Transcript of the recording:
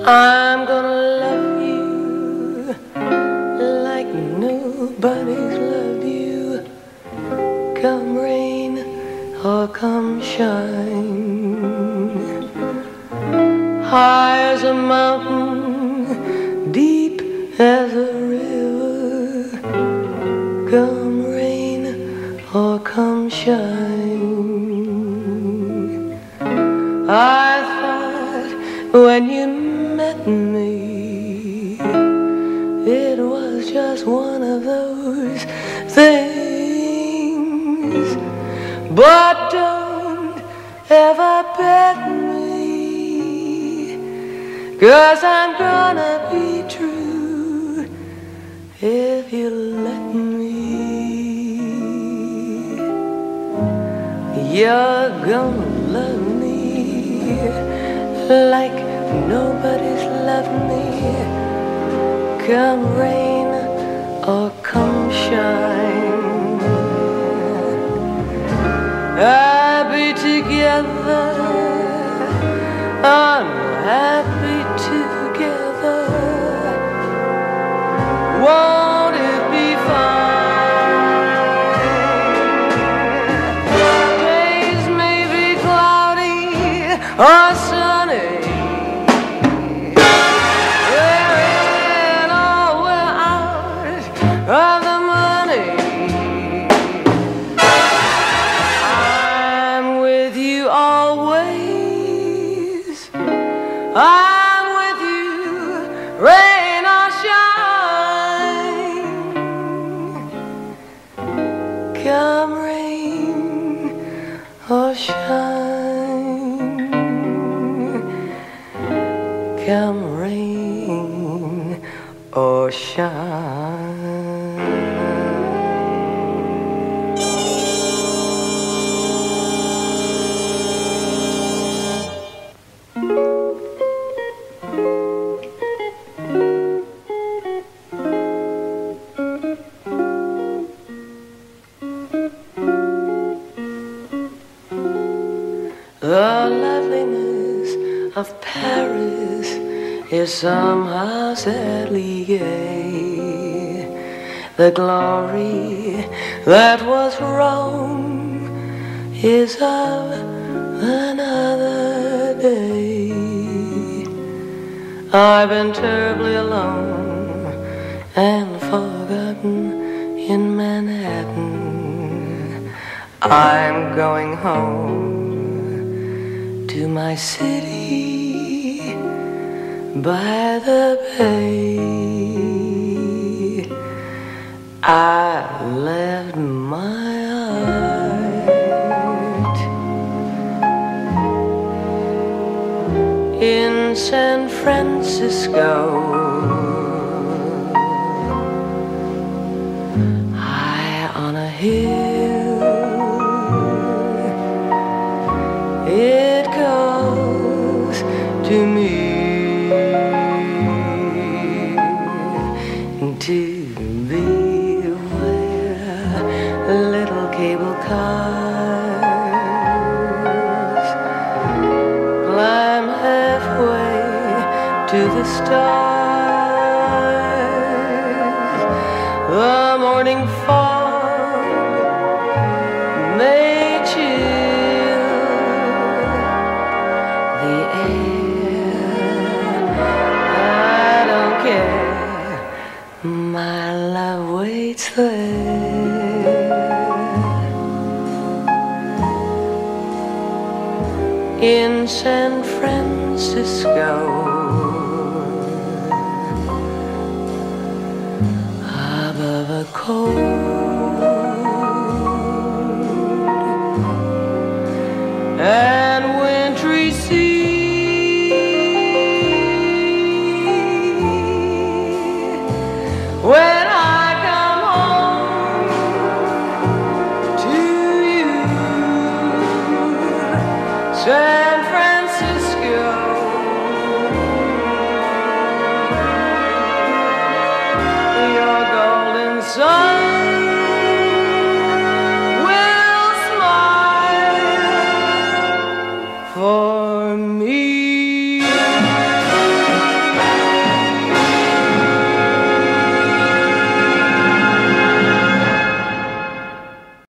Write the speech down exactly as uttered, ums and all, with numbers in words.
I'm gonna love you like nobody's loved you. Come rain or come shine, high as a mountain, deep as a river. Come rain or come shine. I thought when you met me, it was just one of those things. But don't ever bet me, 'cause I'm gonna be true if you let me. You're gonna love me like nobody's loved me. Come rain or come shine, happy together, unhappy together. Won't it be fine? Days may be cloudy or sunny, we're in or we're out of the money. I'm with you always, I'm with you, rain or shine. Come rain or shine, come rain or shine. The loveliness of Paris is somehow sadly gay. The glory that was Rome is of another day. I've been terribly alone and forgotten in Manhattan. I'm going home to my city by the bay. I left my heart in San Francisco, high on a hill. It goes to me to be where little cable cars climb halfway to the stars. The morning fog may chill the air, I don't care, my love waits there. In San Francisco, above a cold and wintry sea, when I come home to you, San Francisco, your golden sun will smile for me.